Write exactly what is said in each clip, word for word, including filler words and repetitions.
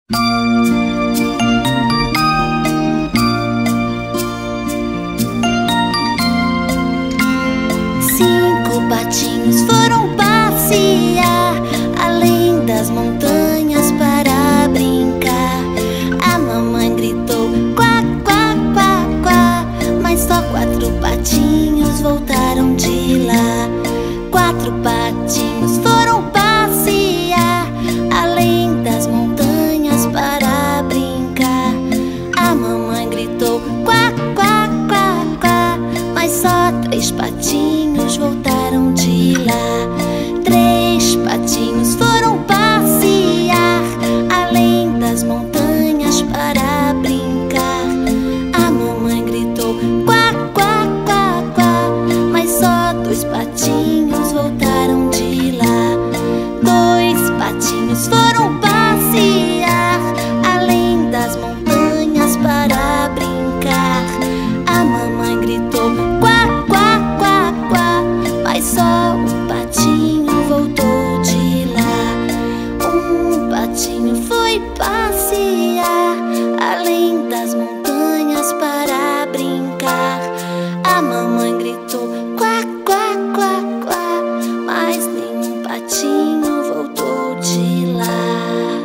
Cinco patinhos foram passear além das montanhas para brincar. A mamãe gritou quá, quá, quá, quá, mas só quatro patinhos voltaram de lá. Quatro patinhos foram passear além das montanhas para brincar. A mamãe gritou quá, quá, quá, quá, mas só três patinhos voltaram de lá. Três patinhos foram passear além das montanhas para brincar. A mamãe gritou quá, quá, quá, quá, mas só dois patinhos voltaram de lá. Dois patinhos foram passear além das montanhas para brincar. A mamãe gritou quá, quá, quá, quá, mas só um patinho voltou de lá. Um patinho foi passear além das montanhas para brincar. A mamãe gritou quá, quá, quá, quá, mas nenhum patinho voltou de lá.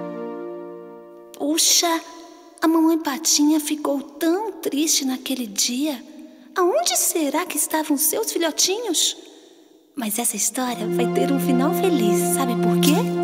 Puxa, a mamãe patinha ficou tão triste naquele dia. Aonde será que estavam seus filhotinhos? Mas essa história vai ter um final feliz, sabe por quê?